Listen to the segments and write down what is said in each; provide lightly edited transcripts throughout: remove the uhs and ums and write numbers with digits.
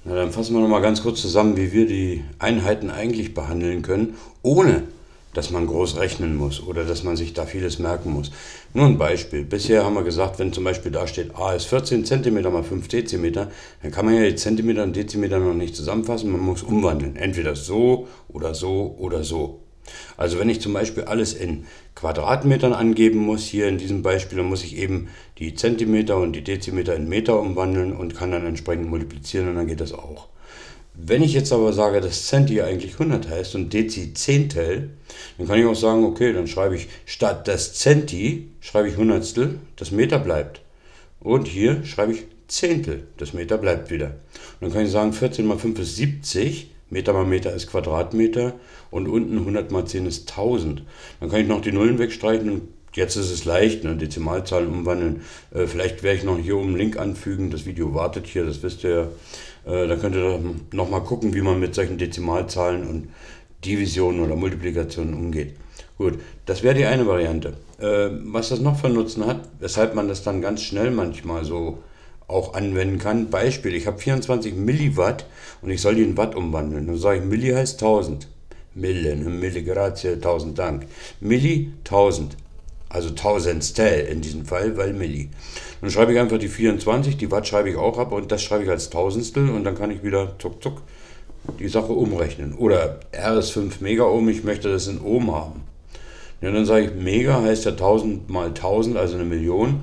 Na, dann fassen wir noch mal ganz kurz zusammen, wie wir die Einheiten eigentlich behandeln können, ohne dass man groß rechnen muss oder dass man sich da vieles merken muss. Nur ein Beispiel. Bisher haben wir gesagt, wenn zum Beispiel da steht, A ist 14 cm mal 5 Dezimeter, dann kann man ja die Zentimeter und Dezimeter noch nicht zusammenfassen, man muss umwandeln. Entweder so oder so oder so. Also wenn ich zum Beispiel alles in Quadratmetern angeben muss, hier in diesem Beispiel, dann muss ich eben die Zentimeter und die Dezimeter in Meter umwandeln und kann dann entsprechend multiplizieren und dann geht das auch. Wenn ich jetzt aber sage, dass Centi eigentlich 100 heißt und Dezi Zehntel, dann kann ich auch sagen, okay, dann schreibe ich statt das Centi, schreibe ich Hundertstel, das Meter bleibt. Und hier schreibe ich Zehntel, das Meter bleibt wieder. Und dann kann ich sagen, 14 mal 5 ist 70, Meter mal Meter ist Quadratmeter und unten 100 mal 10 ist 1000. Dann kann ich noch die Nullen wegstreichen und jetzt ist es leicht, ne? Dezimalzahlen umwandeln. Vielleicht werde ich noch hier oben einen Link anfügen, das Video wartet hier, das wisst ihr ja. Da könnt ihr noch mal gucken, wie man mit solchen Dezimalzahlen und Divisionen oder Multiplikationen umgeht. Gut, das wäre die eine Variante. Was das noch für Nutzen hat, weshalb man das dann ganz schnell manchmal so auch anwenden kann. Beispiel, ich habe 24 Milliwatt und ich soll die in Watt umwandeln. Dann sage ich, Milli heißt 1000. Mille, Milligrazie, 1000 Dank. Milli, 1000. Also Tausendstel in diesem Fall, weil Milli. Dann schreibe ich einfach die 24, die Watt schreibe ich auch ab und das schreibe ich als Tausendstel und dann kann ich wieder zuck zuck die Sache umrechnen. Oder R ist 5 Megaohm, ich möchte das in Ohm haben. Ja, dann sage ich, Mega heißt ja 1000 mal 1000, also eine Million.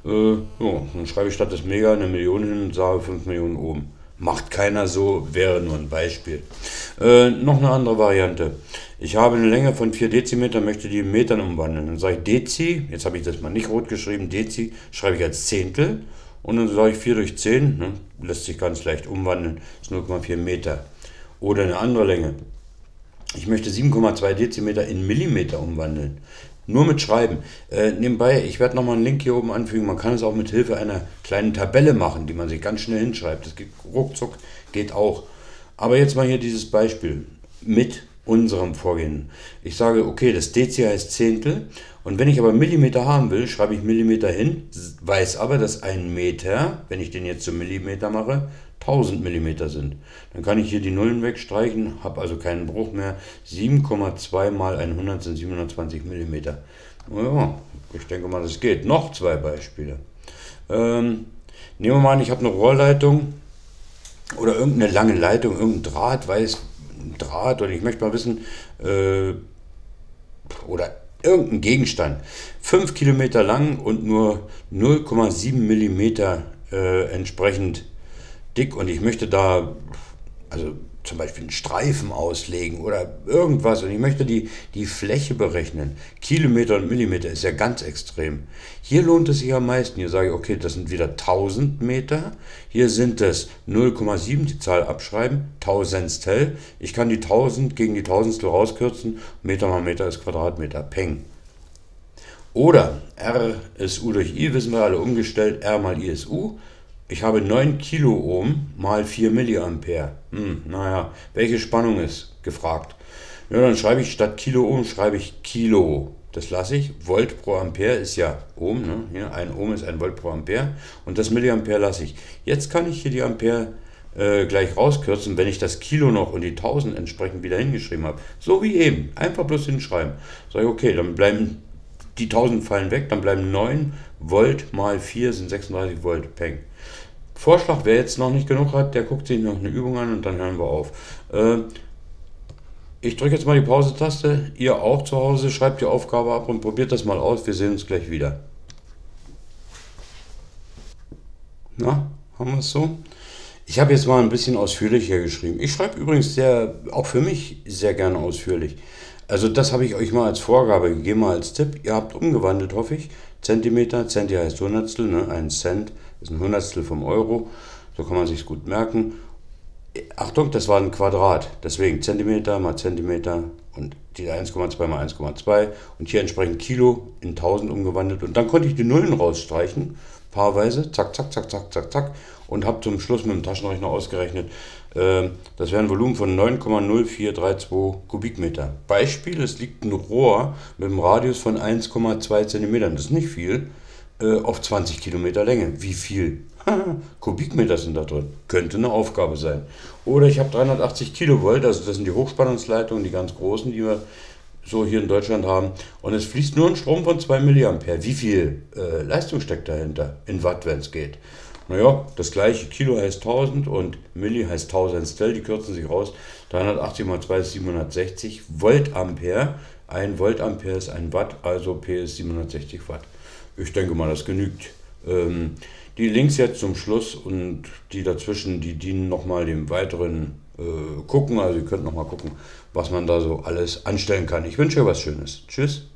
Dann schreibe ich statt des Mega eine Million hin und sage 5 Millionen Ohm. Macht keiner so, wäre nur ein Beispiel. Noch eine andere Variante. Ich habe eine Länge von 4 Dezimeter, möchte die in Metern umwandeln. Dann sage ich Dezi, jetzt habe ich das mal nicht rot geschrieben, Dezi schreibe ich als Zehntel. Und dann sage ich 4 durch 10, ne, lässt sich ganz leicht umwandeln, ist 0,4 Meter. Oder eine andere Länge. Ich möchte 7,2 Dezimeter in Millimeter umwandeln. Nur mit Schreiben. Nebenbei, ich werde nochmal einen Link hier oben anfügen. Man kann es auch mit Hilfe einer kleinen Tabelle machen, die man sich ganz schnell hinschreibt. Das geht ruckzuck, geht auch. Aber jetzt mal hier dieses Beispiel mit unserem Vorgehen. Ich sage, okay, das Dezi heißt Zehntel. Und wenn ich aber Millimeter haben will, schreibe ich Millimeter hin, weiß aber, dass ein Meter, wenn ich den jetzt zum Millimeter mache, 1000 Millimeter sind. Dann kann ich hier die Nullen wegstreichen, habe also keinen Bruch mehr. 7,2 mal 100 sind 720 Millimeter. Ja, ich denke mal, das geht. Noch zwei Beispiele. Nehmen wir mal an, ich habe eine Rohrleitung oder irgendeine lange Leitung, irgendein Draht, Draht, oder ich möchte mal wissen, oder irgendein Gegenstand, 5 Kilometer lang und nur 0,7 Millimeter entsprechend dick und ich möchte da also zum Beispiel einen Streifen auslegen oder irgendwas und ich möchte die Fläche berechnen. Kilometer und Millimeter ist ja ganz extrem. Hier lohnt es sich am meisten. Hier sage ich, okay, das sind wieder 1000 Meter. Hier sind es 0,7, die Zahl abschreiben, Tausendstel. Ich kann die 1000 gegen die Tausendstel rauskürzen. Meter mal Meter ist Quadratmeter. Peng. Oder R ist U durch I, wissen wir alle umgestellt. R mal I ist U. Ich habe 9 Kiloohm mal 4 Milliampere. Naja, welche Spannung ist gefragt? Ja, dann schreibe ich statt Kiloohm, schreibe ich Kilo. Das lasse ich. Volt pro Ampere ist ja Ohm. Ne? Hier, ein Ohm ist ein Volt pro Ampere. Und das Milliampere lasse ich. Jetzt kann ich hier die Ampere gleich rauskürzen, wenn ich das Kilo noch und die 1000 entsprechend wieder hingeschrieben habe. So wie eben. Einfach bloß hinschreiben. Sage ich, okay, dann bleiben die 1000 fallen weg, dann bleiben 9 Volt mal 4 sind 36 Volt. Peng. Vorschlag, wer jetzt noch nicht genug hat, der guckt sich noch eine Übung an und dann hören wir auf. Ich drücke jetzt mal die Pause-Taste, ihr auch zu Hause, schreibt die Aufgabe ab und probiert das mal aus. Wir sehen uns gleich wieder. Na, haben wir es so? Ich habe jetzt mal ein bisschen ausführlicher geschrieben. Ich schreibe übrigens auch für mich sehr gerne ausführlich. Also das habe ich euch mal als Vorgabe gegeben, mal als Tipp. Ihr habt umgewandelt, hoffe ich. Zentimeter, Centi heißt Hundertstel, ne? Ein Cent ist ein Hundertstel vom Euro. So kann man sich gut merken. Achtung, das war ein Quadrat. Deswegen Zentimeter mal Zentimeter und die 1,2 mal 1,2 und hier entsprechend Kilo in 1000 umgewandelt. Und dann konnte ich die Nullen rausstreichen, paarweise, zack, zack, zack, zack, zack, zack. Und habe zum Schluss mit dem Taschenrechner ausgerechnet, das wäre ein Volumen von 9,0432 Kubikmeter. Beispiel, es liegt ein Rohr mit einem Radius von 1,2 Zentimetern, das ist nicht viel, auf 20 Kilometer Länge. Wie viel? Kubikmeter sind da drin. Könnte eine Aufgabe sein. Oder ich habe 380 Kilovolt, also das sind die Hochspannungsleitungen, die ganz großen, die wir so hier in Deutschland haben. Und es fließt nur ein Strom von 2 Milliampere. Wie viel Leistung steckt dahinter? In Watt, wenn es geht. Naja, das gleiche. Kilo heißt 1000 und Milli heißt 1000 Stell, die kürzen sich raus. 380 mal 2 ist 760 Voltampere. Ein Voltampere ist ein Watt, also P ist 760 Watt. Ich denke mal, das genügt. Die Links jetzt zum Schluss und die dazwischen, die dienen nochmal dem weiteren Gucken. Also ihr könnt nochmal gucken, was man da so alles anstellen kann. Ich wünsche euch was Schönes. Tschüss.